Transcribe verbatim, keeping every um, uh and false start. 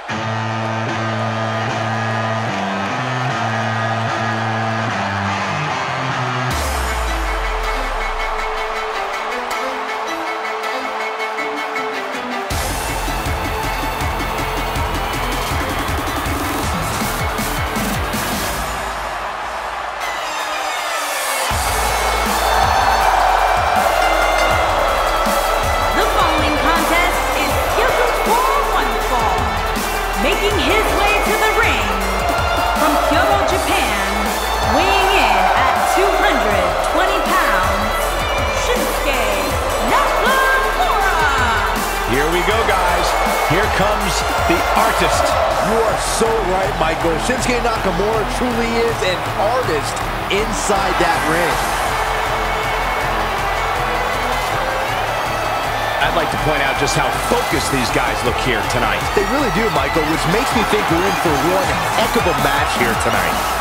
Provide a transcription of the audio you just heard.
Making his way to the ring from Kyoto, Japan, weighing in at two hundred twenty pounds, Shinsuke Nakamura. Here we go, guys. Here comes the artist. You are so right, Michael. Shinsuke Nakamura truly is an artist inside that ring. I'd like to point out just how focused these guys look here tonight. They really do, Michael, which makes me think we're in for one heck of a match here tonight.